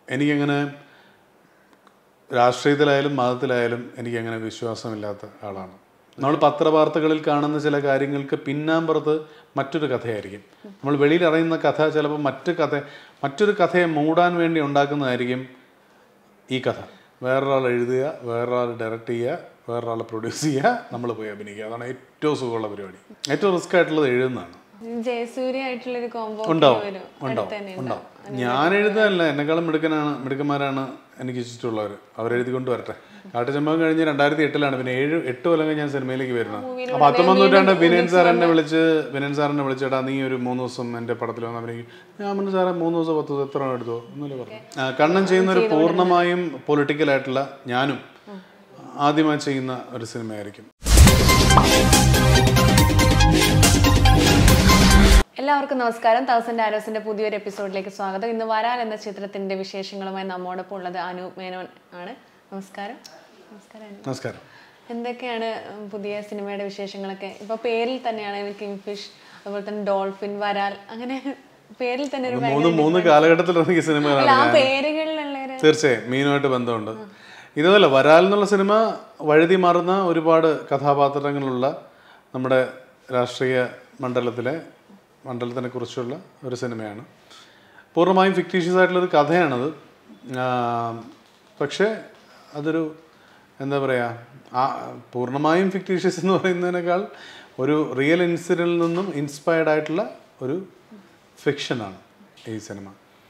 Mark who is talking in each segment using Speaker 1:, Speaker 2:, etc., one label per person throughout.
Speaker 1: എനിക്കങ്ങനെ രാഷ്ട്രീയത്തിലായാലും മതത്തിലായാലും എനിക്കങ്ങനെ വിശ്വാസമില്ലാത്ത ആളാണ്. നമ്മൾ പത്രവാർത്തകളിൽ കാണുന്ന ചില കാര്യങ്ങൾക്ക് പിന്നാമ്പുറത്ത് മറ്റൊരു കഥയായിരിക്കും. നമ്മൾ വെളിയിൽ അറിയുന്ന കഥ ചിലപ്പോൾ മറ്റൊരു കഥയെ മൂടാൻ വേണ്ടി ഉണ്ടാക്കുന്നതായിരിക്കും ഈ കഥ. വേറൊരാൾ എഴുതുക, വേറൊരാൾ ഡയറക്റ്റ് ചെയ്യുക, വേറൊരാൾ പ്രൊഡ്യൂസ് ചെയ്യുക, നമ്മൾ പോയി അഭിനയിക്കുക. അതാണ് ഏറ്റവും സുഖമുള്ള പരിപാടി. ഏറ്റവും റിസ്ക് ആയിട്ടുള്ളത് എഴുതുന്നതാണ്. ഉണ്ടാവും. ഞാൻ എഴുതാനല്ല, എന്നെക്കാളും മിടുക്കന്മാരാണ് എനിക്ക് ചുറ്റുമുള്ളവർ. അവരെഴുതി കൊണ്ട് വരട്ടെ. കാട്ടുചെമ്പകം കഴിഞ്ഞ് 2008 പിന്നെ 8 കൊല്ലം കഴിഞ്ഞ് ഞാൻ സിനിമയിലേക്ക് വരുന്നത്. അപ്പോൾ 19 നൂറ്റാണ്ട് വിനയൻ സാറിനെ വിളിച്ചിട്ടാ നീ ഒരു 3 ദിവസം എൻ്റെ പടത്തിൽ വന്ന് അഭിനയിക്കും. ഞാൻ പറഞ്ഞു സാറേ 3 ദിവസം 10 ദിവസം എത്ര എടുത്തോ എന്നല്ലേ പറഞ്ഞു. കണ്ണൻ ചെയ്യുന്ന ഒരു പൂർണ്ണമായും പൊളിറ്റിക്കലായിട്ടുള്ള, ഞാനും ആദ്യമായി ചെയ്യുന്ന ഒരു സിനിമയായിരിക്കും.
Speaker 2: എല്ലാവർക്കും നമസ്കാരം. 1000 ആരോസിന്റെ പുതിയൊരു എപ്പിസോഡിലേക്ക് സ്വാഗതം. ഇന്ന് വരാൽ എന്ന ചിത്രത്തിന്റെ വിശേഷങ്ങളുമായി നമ്മോടൊപ്പം ഉള്ളത് അനൂപ് മേനോൻ ആണ്. നമസ്കാരം.
Speaker 1: നമസ്കാരം.
Speaker 2: എന്തൊക്കെയാണ് പുതിയ സിനിമയുടെ വിശേഷങ്ങളൊക്കെ? ഇപ്പൊ പേരിൽ തന്നെയാണ് കിങ് ഫിഷ്, അതുപോലെ തന്നെ ഡോൾഫിൻ, വരാൽ, അങ്ങനെ പേരിൽ തന്നെ ഒരു
Speaker 1: മൂന്ന് കാലഘട്ടത്തിൽ ഇറങ്ങിയ സിനിമകളാണ്.
Speaker 2: ആ പേരുകളിലുള്ള
Speaker 1: തീർച്ചയായും മീനുമായിട്ട് ബന്ധമുണ്ട്. ഇതല്ല, വരാൽ എന്നുള്ള സിനിമ വഴുതി മാറുന്ന ഒരുപാട് കഥാപാത്രങ്ങളുള്ള നമ്മുടെ രാഷ്ട്രീയ മണ്ഡലത്തിനെ കുറിച്ചുള്ള ഒരു സിനിമയാണ്. പൂർണ്ണമായും ഫിക്റ്റീഷ്യസ് ആയിട്ടുള്ളൊരു കഥയാണത്. പക്ഷേ അതൊരു എന്താ പറയുക, പൂർണ്ണമായും ഫിക്റ്റീഷ്യസ് എന്ന് പറയുന്നതിനേക്കാൾ ഒരു റിയൽ ഇൻസിഡൻറ്റിൽ നിന്നും ഇൻസ്പയർഡ് ആയിട്ടുള്ള ഒരു ഫിക്ഷനാണ് ഈ സിനിമ.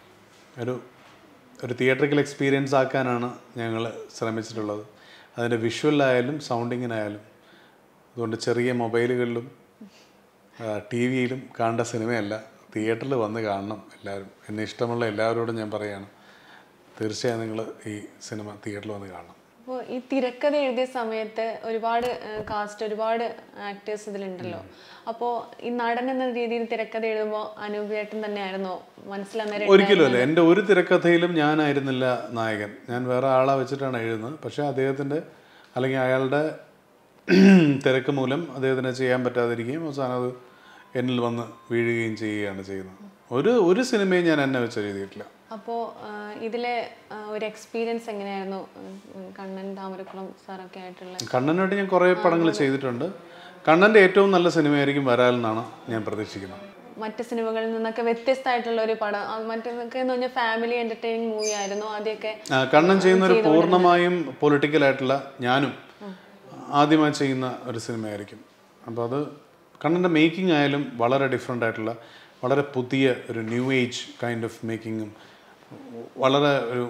Speaker 1: ഒരു തിയേറ്ററിക്കൽ എക്സ്പീരിയൻസ് ആക്കാനാണ് ഞങ്ങൾ ശ്രമിച്ചിട്ടുള്ളത്. അതിൻ്റെ വിഷ്വലായാലും സൗണ്ടിങ്ങിനായാലും. അതുകൊണ്ട് ചെറിയ മൊബൈലുകളിലും ടി വിയിലും കാണേണ്ട സിനിമയല്ല, തിയേറ്ററിൽ വന്ന് കാണണം എല്ലാവരും. എന്നെ ഇഷ്ടമുള്ള എല്ലാവരോടും ഞാൻ പറയുകയാണ്, തീർച്ചയായും നിങ്ങൾ ഈ സിനിമ തിയേറ്ററിൽ വന്ന് കാണണം.
Speaker 2: അപ്പോൾ ഈ തിരക്കഥ എഴുതിയ സമയത്ത് ഒരുപാട് ആക്ടേഴ്സ് ഇതിലുണ്ടല്ലോ. അപ്പോൾ ഈ നടൻ എന്ന രീതിയിൽ തിരക്കഥ എഴുതുമ്പോൾ അനൂപ് ചേട്ടൻ തന്നെയായിരുന്നോ മനസ്സിലാകുന്നത്?
Speaker 1: ഒരിക്കലും അല്ല. എൻ്റെ ഒരു തിരക്കഥയിലും ഞാനായിരുന്നില്ല നായകൻ. ഞാൻ വേറെ ആളെ വെച്ചിട്ടാണ് എഴുതുന്നത്. പക്ഷേ അദ്ദേഹത്തിൻ്റെ അല്ലെങ്കിൽ അയാളുടെ തിരക്ക് മൂലം അദ്ദേഹത്തിന് ചെയ്യാൻ പറ്റാതിരിക്കുകയും അവസാനം അത് എന്നിൽ വന്ന് വീഴുകയും ചെയ്യുകയാണ് ചെയ്യുന്നത്. ഒരു സിനിമയും ഞാൻ എന്നെ വെച്ച് എഴുതിയിട്ടില്ല.
Speaker 2: അപ്പോൾ ഇതിലെ ഒരു എക്സ്പീരിയൻസ് എങ്ങനെയായിരുന്നു? കണ്ണൻ, താമരക്കുളം സാറൊക്കെ ആയിട്ടുള്ള.
Speaker 1: കണ്ണനായിട്ട് ഞാൻ കുറേ പടങ്ങൾ ചെയ്തിട്ടുണ്ട്. കണ്ണൻ്റെ ഏറ്റവും നല്ല സിനിമയായിരിക്കും വരാൽ എന്നാണ് ഞാൻ പ്രതീക്ഷിക്കുന്നത്.
Speaker 2: മറ്റ് സിനിമകളിൽ നിന്നൊക്കെ വ്യത്യസ്തമായിട്ടുള്ള ഒരു പടം, മറ്റൊക്കെ എന്ന് പറഞ്ഞാൽ ഫാമിലി എന്റർടൈനിങ് മൂവി ആയിരുന്നു ആദ്യമൊക്കെ.
Speaker 1: കണ്ണൻ ചെയ്യുന്ന ഒരു പൂർണ്ണമായും പൊളിറ്റിക്കലായിട്ടുള്ള, ഞാനും ആദ്യമായി ചെയ്യുന്ന ഒരു സിനിമയായിരിക്കും. അപ്പോൾ അത് കണ്ണൻ്റെ മേക്കിംഗ് ആയാലും വളരെ ഡിഫറെൻ്റ് ആയിട്ടുള്ള, വളരെ പുതിയ ഒരു ന്യൂ ഏജ് കൈൻഡ് ഓഫ് മേക്കിങ്ങും, വളരെ ഒരു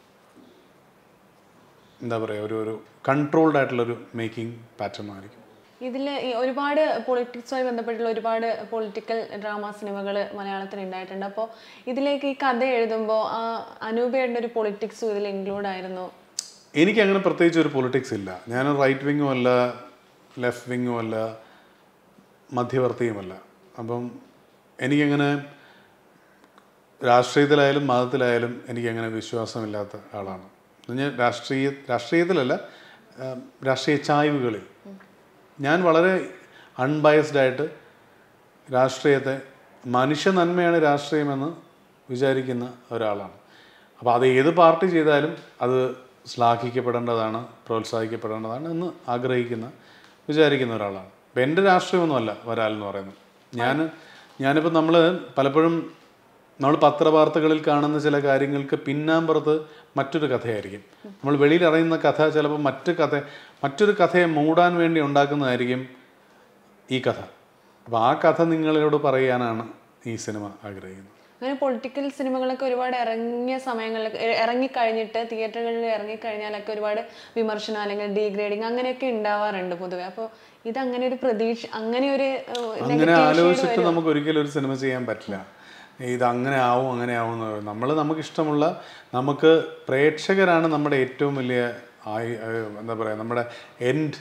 Speaker 1: എന്താ പറയുക, ഒരു കൺട്രോൾഡ് ആയിട്ടുള്ളൊരു മേക്കിംഗ് പാറ്റേൺ ആയിരിക്കും.
Speaker 2: ഇതിൽ ഒരുപാട് പൊളിറ്റിക്സുമായി ബന്ധപ്പെട്ടുള്ള ഒരുപാട് പൊളിറ്റിക്കൽ ഡ്രാമ സിനിമകൾ മലയാളത്തിൽ ഉണ്ടായിട്ടുണ്ട്. അപ്പോൾ ഇതിലേക്ക് ഈ കഥ എഴുതുമ്പോൾ അനൂപയുടെ ഒരു പൊളിറ്റിക്സും ഇതിൽ ഇൻക്ലൂഡ് ആയിരുന്നു?
Speaker 1: എനിക്കങ്ങനെ പ്രത്യേകിച്ച് ഒരു പൊളിറ്റിക്സ് ഇല്ല. ഞാൻ റൈറ്റ് വിങ്ങും അല്ല, ലെഫ്റ്റ് വിങ്ങും അല്ല, മധ്യവർത്തിയുമല്ല. അപ്പം എനിക്കങ്ങനെ രാഷ്ട്രീയത്തിലായാലും മതത്തിലായാലും എനിക്കങ്ങനെ വിശ്വാസമില്ലാത്ത ആളാണ്. ഞാൻ രാഷ്ട്രീയത്തിലല്ല, രാഷ്ട്രീയ ചായ്വുകളിൽ ഞാൻ വളരെ അൺബയസ്ഡായിട്ട് രാഷ്ട്രീയത്തെ, മനുഷ്യ നന്മയാണ് രാഷ്ട്രീയമെന്ന് വിചാരിക്കുന്ന ഒരാളാണ്. അപ്പോൾ അത് ഏത് പാർട്ടി ചെയ്താലും അത് ശ്ലാഘിക്കപ്പെടേണ്ടതാണ്, പ്രോത്സാഹിക്കപ്പെടേണ്ടതാണ് എന്ന് വിചാരിക്കുന്ന ഒരാളാണ്. അപ്പം എൻ്റെ രാഷ്ട്രീയമൊന്നുമല്ല വരാൽ എന്ന് പറയുന്നത്. ഞാനിപ്പോൾ പലപ്പോഴും നമ്മൾ പത്രവാർത്തകളിൽ കാണുന്ന ചില കാര്യങ്ങൾക്ക് പിന്നാമ്പുറത്ത് മറ്റൊരു കഥയായിരിക്കും. നമ്മൾ വെളിയിൽ അറിയുന്ന കഥ ചിലപ്പോൾ മറ്റൊരു കഥയെ മൂടാൻ വേണ്ടി ഉണ്ടാക്കുന്നതായിരിക്കും ഈ കഥ. അപ്പോൾ ആ കഥ നിങ്ങളോട് പറയാനാണ് ഈ സിനിമ ആഗ്രഹിക്കുന്നത്.
Speaker 2: അങ്ങനെ പൊളിറ്റിക്കൽ സിനിമകളൊക്കെ ഒരുപാട് ഇറങ്ങിക്കഴിഞ്ഞിട്ട് തിയേറ്ററുകളിൽ ഇറങ്ങിക്കഴിഞ്ഞാലൊക്കെ ഒരുപാട് വിമർശനം അല്ലെങ്കിൽ ഡീഗ്രേഡിങ് അങ്ങനെയൊക്കെ ഉണ്ടാവാറുണ്ട് പൊതുവെ. അപ്പോൾ ഇതങ്ങനെ ഒരു
Speaker 1: അങ്ങനെ ആലോചിച്ചിട്ട് നമുക്ക് ഒരിക്കലും ഒരു സിനിമ ചെയ്യാൻ പറ്റില്ല. ഇത് അങ്ങനെ ആവും എന്ന് നമുക്കിഷ്ടമുള്ള, നമുക്ക് പ്രേക്ഷകരാണ് നമ്മുടെ ഏറ്റവും വലിയ എന്താ പറയുക, നമ്മുടെ end.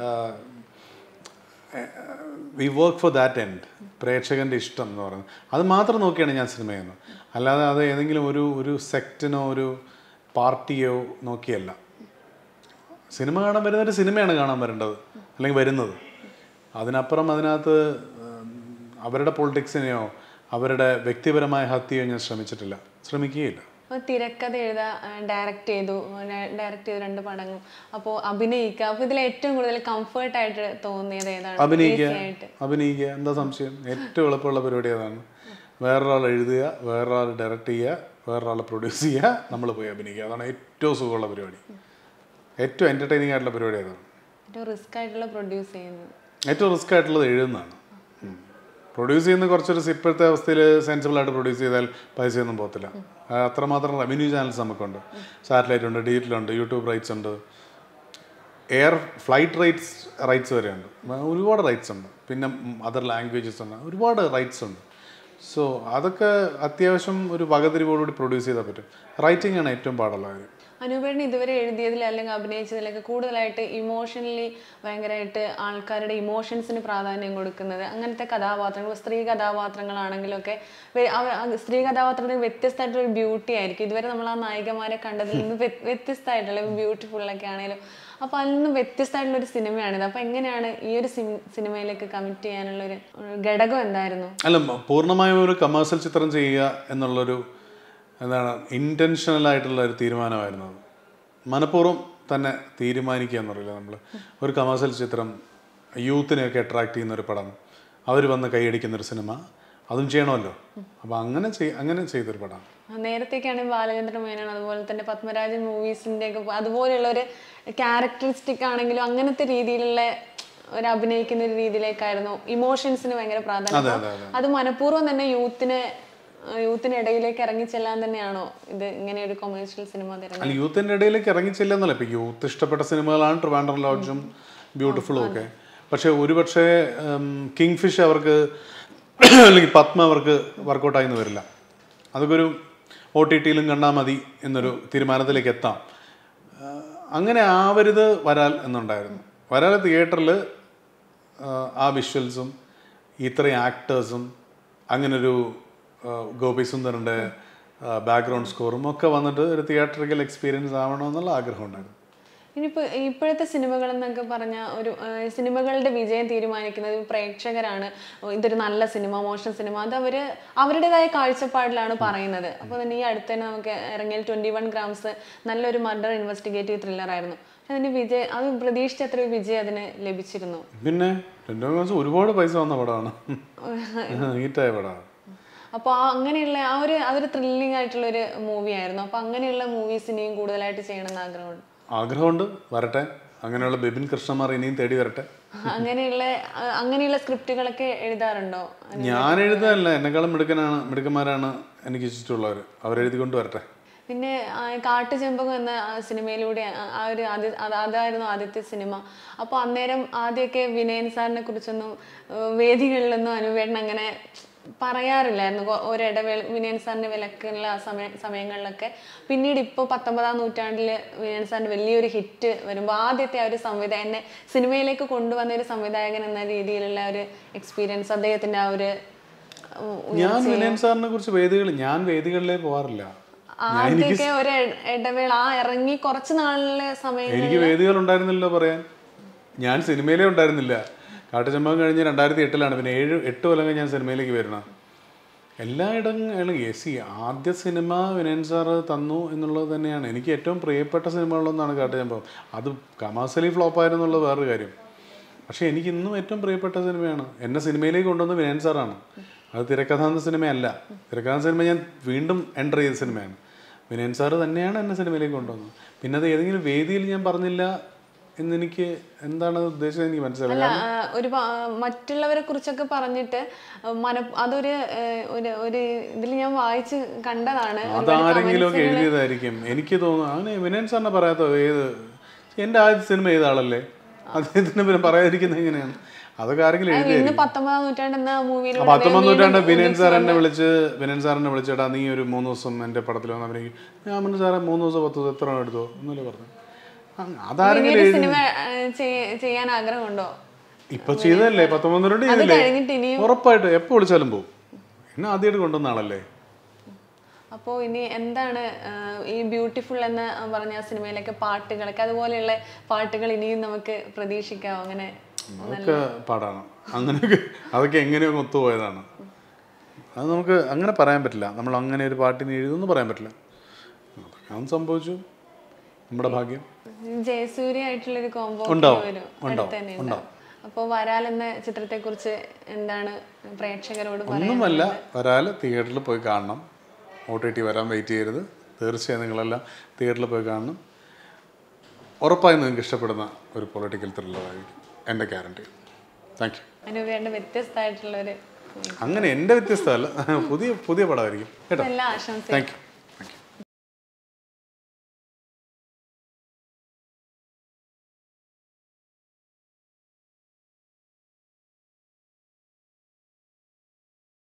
Speaker 1: We work for that end. പ്രേക്ഷകൻ്റെ ഇഷ്ടം എന്ന് പറയുന്നത് അത് മാത്രം നോക്കിയാണ് ഞാൻ സിനിമ ചെയ്യുന്നത്. അല്ലാതെ അത് ഏതെങ്കിലും ഒരു സെക്റ്റിനോ ഒരു പാർട്ടിയോ നോക്കിയല്ല. സിനിമ കാണാൻ വരുന്നൊരു സിനിമയാണ് കാണാൻ വരുന്നത്. അതിനപ്പുറം അതിനകത്ത് അവരുടെ പൊളിറ്റിക്സിനെയോ അവരുടെ വ്യക്തിപരമായ ഹത്യയോ ഞാൻ ശ്രമിക്കുകയില്ല.
Speaker 2: അപ്പോൾ തിരക്കഥ എഴുതാ, ഡയറക്റ്റ് ചെയ്തു 2 പടങ്ങൾ. അപ്പോൾ അഭിനയിക്കുക, അപ്പോൾ ഇതിൽ ഏറ്റവും കൂടുതൽ കംഫർട്ടായിട്ട് തോന്നിയത് ഏതാണ്?
Speaker 1: അഭിനയിക്കുക എന്താ സംശയം? ഏറ്റവും എളുപ്പമുള്ള പരിപാടി അതാണ്. വേറൊരാൾ എഴുതുക, വേറൊരാൾ ഡയറക്റ്റ് ചെയ്യുക, വേറൊരാൾ പ്രൊഡ്യൂസ് ചെയ്യുക, നമ്മൾ പോയി അഭിനയിക്കുക. അതാണ് ഏറ്റവും സുഖമുള്ള പരിപാടി, ഏറ്റവും എൻ്റർടൈനിങ് ആയിട്ടുള്ള പരിപാടി അതാണ്.
Speaker 2: ഏറ്റവും റിസ്ക് ആയിട്ടുള്ള പ്രൊഡ്യൂസ് ചെയ്യുന്നത്,
Speaker 1: ഏറ്റവും റിസ്ക് ആയിട്ടുള്ളത് എഴുതുന്നതാണ്. പ്രൊഡ്യൂസ് ചെയ്യുന്ന കുറച്ചൊരു ഇപ്പോഴത്തെ അവസ്ഥയിൽ സെൻസിബിളായിട്ട് പ്രൊഡ്യൂസ് ചെയ്താൽ പൈസയൊന്നും പോകത്തില്ല. അത്രമാത്രം റവന്യൂ ചാനൽസ് നമുക്കുണ്ട്. സാറ്റലൈറ്റ് ഉണ്ട്, ഡിജിറ്റലുണ്ട്, യൂട്യൂബ് റൈറ്റ്സ് ഉണ്ട്, എയർ ഫ്ലൈറ്റ് റൈറ്റ്സ് വരെയുണ്ട്, ഒരുപാട് റൈറ്റ്സ് ഉണ്ട്. പിന്നെ അതർ ലാംഗ്വേജസ് ഉണ്ട്, ഒരുപാട് റൈറ്റ്സ് ഉണ്ട്. സോ അതൊക്കെ അത്യാവശ്യം ഒരു വകതിരിവോടുകൂടി പ്രൊഡ്യൂസ് ചെയ്താൽ പറ്റും. റൈറ്റിംഗ് ആണ് ഏറ്റവും പാടുള്ള കാര്യം.
Speaker 2: അനൂപേട്ടന് ഇതുവരെ എഴുതിയതിൽ അല്ലെങ്കിൽ അഭിനയിച്ചതിലൊക്കെ കൂടുതലായിട്ട് ഇമോഷണലി ഭയങ്കരമായിട്ട് ആൾക്കാരുടെ ഇമോഷൻസിന് പ്രാധാന്യം കൊടുക്കുന്നത് അങ്ങനത്തെ കഥാപാത്രങ്ങൾ, സ്ത്രീ കഥാപാത്രങ്ങളാണെങ്കിലൊക്കെ സ്ത്രീ കഥാപാത്രത്തിന് വ്യത്യസ്തമായിട്ടൊരു ബ്യൂട്ടി ആയിരിക്കും. ഇതുവരെ നമ്മൾ ആ നായികമാരെ കണ്ടതിൽ നിന്ന് വ്യത്യസ്തമായിട്ടുള്ള ബ്യൂട്ടിഫുള്ളൊക്കെ ആണെങ്കിലും, അപ്പോൾ അതിൽ നിന്ന് വ്യത്യസ്തമായിട്ടുള്ളൊരു സിനിമയാണിത്. അപ്പോൾ എങ്ങനെയാണ് ഈ ഒരു സിനിമയിലേക്ക് കമ്മിറ്റ് ചെയ്യാനുള്ളൊരു ഘടകം എന്തായിരുന്നു?
Speaker 1: അല്ല, പൂർണ്ണമായും ഒരു കമേഴ്സ്യൽ ചിത്രം ചെയ്യുക എന്നുള്ളൊരു എന്താണ് ഇൻറ്റൻഷനൽ ആയിട്ടുള്ള ഒരു തീരുമാനമായിരുന്നു. അത് മനഃപൂർവ്വം തന്നെ തീരുമാനിക്കുക എന്ന് പറയില്ല നമ്മൾ. ഒരു കമേഴ്സ്യൽ ചിത്രം, യൂത്തിനെയൊക്കെ അട്രാക്ട് ചെയ്യുന്നൊരു പടം, അവർ വന്ന് കൈയടിക്കുന്നൊരു സിനിമ, അതും ചെയ്യണമല്ലോ. അപ്പോൾ അങ്ങനെ ചെയ്തൊരു പടമാണ്.
Speaker 2: നേരത്തേക്കാണെങ്കിൽ ബാലചന്ദ്ര മേനോൻ, അതുപോലെ തന്നെ പത്മരാജൻ മൂവീസിൻ്റെ ഒക്കെ അതുപോലെയുള്ളൊരു ക്യാരക്ടറിസ്റ്റിക് ആണെങ്കിലും അങ്ങനത്തെ രീതിയിലുള്ള ഒരു അഭിനയിക്കുന്ന ഒരു രീതിയിലേക്കായിരുന്നു ഇമോഷൻസിന് ഭയങ്കര പ്രാധാന്യം. അത് മനഃപൂർവ്വം തന്നെ യൂത്തിനിടയിലേക്ക് ഇറങ്ങിച്ചെല്ലാൻ തന്നെയാണോ ഇത് ഇങ്ങനെ ഒരു കൊമേഴ്ഷ്യൽ സിനിമ തിരഞ്ഞെടുത്തത്?
Speaker 1: യൂത്തിൻ്റെ ഇടയിലേക്ക് ഇറങ്ങിച്ചെല്ലുന്നല്ല. ഇപ്പോൾ യൂത്ത് ഇഷ്ടപ്പെട്ട സിനിമകളാണ് ട്രിവാൻഡ്രം ലോഡ്ജും ബ്യൂട്ടിഫുള്ളും ഒക്കെ. പക്ഷേ ഒരുപക്ഷെ കിങ് ഫിഷ് അവർക്ക് അല്ലെങ്കിൽ പത്മ അവർക്ക് വർക്കൗട്ടായിന്ന് വരില്ല. അതൊക്കെ ഒരു OTT-യിലും കണ്ടാൽ മതി എന്നൊരു തീരുമാനത്തിലേക്ക് എത്താം. അങ്ങനെ ആവരുത് വരാൽ എന്നുണ്ടായിരുന്നു. വരാൽ തിയേറ്ററിൽ ആ വിഷ്വൽസും ഇത്രയും ആക്ടേഴ്സും അങ്ങനൊരു ഗോപി സുന്ദറിൻ്റെ ബാക്ക്ഗ്രൗണ്ട് സ്കോറും ഒക്കെ വന്നിട്ട് ഒരു തിയേറ്ററിക്കൽ എക്സ്പീരിയൻസ് ആവണമെന്നുള്ള ആഗ്രഹം ഉണ്ടായിരുന്നു.
Speaker 2: ഇനിയിപ്പോൾ ഇപ്പോഴത്തെ സിനിമകൾ എന്നൊക്കെ പറഞ്ഞാൽ ഒരു സിനിമകളുടെ വിജയം തീരുമാനിക്കുന്നത് പ്രേക്ഷകരാണ്. ഇതൊരു നല്ല സിനിമ, മോശം സിനിമ, അത് അവരുടേതായ കാഴ്ചപ്പാടിലാണ് പറയുന്നത്. അപ്പോൾ തന്നെ ഈ അടുത്ത് തന്നെ നമുക്ക് ഇറങ്ങിയ 21 ഗ്രാംസ് നല്ലൊരു മർഡർ ഇൻവെസ്റ്റിഗേറ്റീവ് ത്രില്ലറായിരുന്നു. അതിന് അത് പ്രതീക്ഷിച്ച അത്ര വിജയം അതിന് ലഭിച്ചിരുന്നു.
Speaker 1: പിന്നെ 21 ഗ്രാംസ് ഒരുപാട് പൈസ വന്ന പടമാണ്, ഹീറ്റായ പടമാണ്.
Speaker 2: അപ്പോൾ അങ്ങനെയുള്ള അതൊരു ത്രില്ലിംഗ് ആയിട്ടുള്ളൊരു മൂവി ആയിരുന്നു. അപ്പോൾ അങ്ങനെയുള്ള മൂവീസ് ഇനിയും കൂടുതലായിട്ട് ചെയ്യണമെന്ന്
Speaker 1: ആഗ്രഹമുണ്ട്. വരട്ടെ, അങ്ങനെയുള്ള ബിപിൻ കൃഷ്ണമാർ ഇനിയും തേടി വരട്ടെ.
Speaker 2: അങ്ങനെയുള്ള സ്ക്രിപ്റ്റുകളൊക്കെ എഴുതാറുണ്ടോ?
Speaker 1: ഞാൻ എഴുതാനല്ല, എന്നെക്കാളും മിടുക്കന്മാരാണ് എനിക്ക് ഇഷ്ടമുള്ളവർ, അവരെഴുതിക്കൊണ്ട് വരട്ടെ.
Speaker 2: പിന്നെ കാട്ടുചെമ്പകം എന്ന സിനിമയിലൂടെ അതായിരുന്നു ആദ്യത്തെ സിനിമ. അപ്പോൾ അന്നേരം ആദ്യമൊക്കെ വിനയൻ സാറിനെ കുറിച്ചൊന്നും വേദികളിലൊന്നും അനുവേട്ടൻ അങ്ങനെ പറയാറില്ലായിരുന്നു. വിനയൻ സാറിന്റെ വിലക്കുള്ള സമയങ്ങളിലൊക്കെ. പിന്നീട് ഇപ്പോൾ 19ാം നൂറ്റാണ്ടിൽ വിനയൻ സാറിന് വലിയൊരു ഹിറ്റ് വരുമ്പോൾ ആദ്യത്തെ ആ ഒരു എന്നെ സിനിമയിലേക്ക് കൊണ്ടുവന്ന ഒരു സംവിധായകൻ എന്ന രീതിയിലുള്ള ഒരു എക്സ്പീരിയൻസ്, അദ്ദേഹത്തിന്റെ ആ ഒരു
Speaker 1: ഞാൻ വിനയൻ സാറിനെ കുറിച്ച് വേദികളിലേ പോവാറില്ല.
Speaker 2: ആദ്യമൊക്കെ ഒരു ഇടവേള ഇറങ്ങി കുറച്ച് നാളിലെ സമയം
Speaker 1: എനിക്ക് വേദികൾ ഉണ്ടായിരുന്നില്ല പറയാൻ. ഞാൻ സിനിമയിലേ ഉണ്ടായിരുന്നില്ല. കാട്ടുചെമ്പകം കഴിഞ്ഞ് 2008-ലാണ്. പിന്നെ 8 കൊല്ലം കഴിഞ്ഞ് ഞാൻ സിനിമയിലേക്ക് വരണം. എല്ലായിടങ്ങളും ആദ്യ സിനിമ വിനയൻ സാറ് തന്നു എന്നുള്ളത് തന്നെയാണ് എനിക്ക് ഏറ്റവും പ്രിയപ്പെട്ട സിനിമകളിലൊന്നാണ് കാട്ടുചെമ്പകം. അത് കമേഴ്സ്യലി ഫ്ലോപ്പായിരുന്നുള്ളത് വേറൊരു കാര്യം. പക്ഷേ എനിക്ക് ഇന്നും ഏറ്റവും പ്രിയപ്പെട്ട സിനിമയാണ്. എന്നെ സിനിമയിലേക്ക് കൊണ്ടുവന്നത് വിനയൻ സാറാണ്. അത് തിരക്കഥാന്ത സിനിമയല്ല. തിരക്കഥാന്ത സിനിമ ഞാൻ വീണ്ടും എൻ്റർ ചെയ്ത സിനിമയാണ്. വിനയൻ സാറ് തന്നെയാണ് എന്നെ സിനിമയിലേക്ക് കൊണ്ടുവന്നത്. പിന്നെ അത് ഏതെങ്കിലും വേദിയിൽ ഞാൻ പറഞ്ഞില്ല എന്നെനിക്ക് എന്താണ് ഉദ്ദേശിച്ചത് എനിക്ക് മനസ്സിലായില്ല.
Speaker 2: മറ്റുള്ളവരെ കുറിച്ചൊക്കെ പറഞ്ഞിട്ട് അതൊരു ഇതിൽ ഞാൻ വായിച്ച് കണ്ടതാണ്.
Speaker 1: അതാരെങ്കിലും ഒക്കെ എഴുതിയതായിരിക്കും എനിക്ക് തോന്നുന്നു. അങ്ങനെ വിനയൻ സാറിനെ പറയാത്ത എൻ്റെ ആദ്യ സിനിമ ഏതാളല്ലേ, അദ്ദേഹത്തിന് പിന്നെ പറയാതിരിക്കുന്നത് എങ്ങനെയാണ്? അതൊക്കെ ആരെങ്കിലും എഴുതിയായിരിക്കും.
Speaker 2: 19ാം
Speaker 1: നൂറ്റാണ്ട് വിനയൻ സാറിനെ വിളിച്ചേട്ടാ നീ ഒരു 3 ദിവസം എൻ്റെ പടത്തിൽ വന്നവരേക്ക് ഞാൻ പറഞ്ഞു സാറേ 3 ദിവസം 10 ദിവസം എത്ര എടുത്തോ എന്നല്ലേ പറഞ്ഞു. അതാരെങ്കിലും
Speaker 2: ചെയ്യാൻ ആഗ്രഹമുണ്ടോ?
Speaker 1: ഇപ്പൊ ചെയ്തല്ലേ 19 ചെയ്തില്ലേ, ഉറപ്പായിട്ട് എപ്പോ വിളിച്ചാലും പോകും. എന്നെ ആദ്യമായിട്ട് കൊണ്ടുവന്ന ആളല്ലേ.
Speaker 2: അപ്പോൾ ഇനി എന്താണ് ഈ ബ്യൂട്ടിഫുൾ എന്ന് പറഞ്ഞ സിനിമയിലൊക്കെ പാട്ടുകളൊക്കെ അതുപോലെയുള്ള പാട്ടുകൾ ഇനിയും നമുക്ക് പ്രതീക്ഷിക്കാം? അങ്ങനെ
Speaker 1: അതൊക്കെ പാടാണ്, അങ്ങനെയൊക്കെ അതൊക്കെ എങ്ങനെയൊക്കെ ഒത്തുപോയതാണ്. അത് നമുക്ക് അങ്ങനെ പറയാൻ പറ്റില്ല. നമ്മൾ അങ്ങനെ ഒരു പാട്ടിന് എഴുതുമെന്ന് പറയാൻ പറ്റില്ല. അതും സംഭവിച്ചു, നമ്മുടെ ഭാഗ്യം.
Speaker 2: ജയസൂര്യ ആയിട്ടുള്ളൊരു കോംബോ വരും അടുത്ത് തന്നെ ഉണ്ടാവും. അപ്പോൾ വരാൽ എന്ന ചിത്രത്തെ കുറിച്ച് എന്താണ് പ്രേക്ഷകരോട്
Speaker 1: ഒന്നുമല്ല, വരാൽ തിയേറ്ററിൽ പോയി കാണണം. OTT വരാൻ വെയിറ്റ് ചെയ്യരുത്. തീർച്ചയായും നിങ്ങളെല്ലാം തിയേറ്ററിൽ പോയി കാണണം. ഉറപ്പായും നിങ്ങൾക്ക് ഇഷ്ടപ്പെടുന്ന ഒരു പൊളിറ്റിക്കൽ ത്രില്ലറായിരിക്കും, എൻ്റെ ഗ്യാരണ്ടി. Thank you.
Speaker 2: അനുവേണ്ട വ്യത്യസ്തമായിട്ടുള്ളൊരു
Speaker 1: അങ്ങനെ എൻ്റെ വ്യത്യസ്തമല്ല, പുതിയ പടമായിരിക്കും കേട്ടോ.
Speaker 2: എല്ലാ ആശംസയും.
Speaker 1: Thank you.